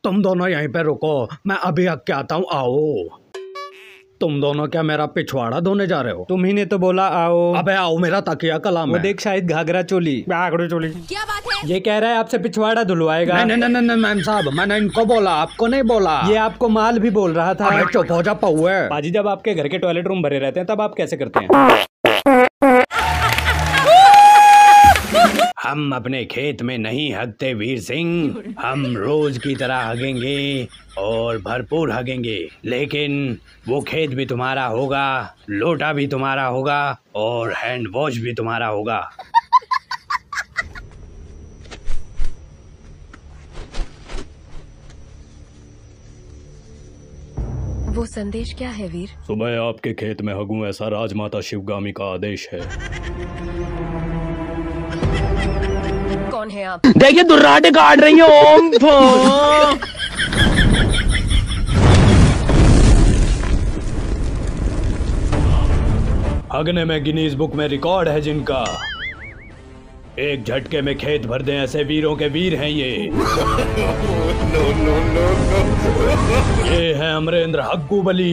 तुम दोनों यहीं पे रुको, मैं अभी आके आता हूँ, आओ। तुम दोनों क्या मेरा पिछवाड़ा धोने जा रहे हो? तुम ही ने तो बोला आओ। अबे आओ, मेरा तकिया कलाम वो है। देख शायद घाघरा चोली। क्या बात है? ये कह रहा है आपसे पिछवाड़ा धुलवाएगा। नहीं नहीं नहीं मैम साहब, मैंने इनको बोला, आपको नहीं बोला। ये आपको माल भी बोल रहा था। अबे चुप हो जा पौए। बाजी, जब आपके घर के टॉयलेट रूम भरे रहते हैं तब आप कैसे करते हैं? हम अपने खेत में नहीं हगते वीर सिंह, हम रोज की तरह हगेंगे और भरपूर हगेंगे, लेकिन वो खेत भी तुम्हारा होगा, लोटा भी तुम्हारा होगा और हैंड वॉश भी तुम्हारा होगा। वो संदेश क्या है वीर? सुबह आपके खेत में हगूं ऐसा राजमाता शिवगामी का आदेश है। कौन है आप? देखिए दुर्राटे काट रही है। ओम हगने में गिनीज बुक में रिकॉर्ड है जिनका, एक झटके में खेत भर दें ऐसे वीरों के वीर हैं ये। ये है अमरेंद्र हग्गू बली।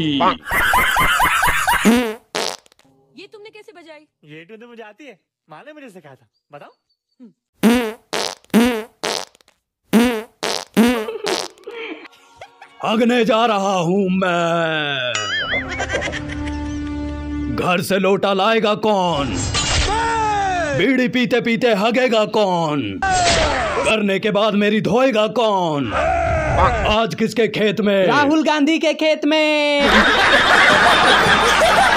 ये तुमने कैसे बजाई? ये तो मुझे आती है, माँ ने मुझे सिखाया था। बताओ। हगने जा रहा हूं मैं। घर से लोटा लाएगा कौन? बीड़ी पीते पीते हगेगा कौन? करने के बाद मेरी धोएगा कौन? आज किसके खेत में? राहुल गांधी के खेत में।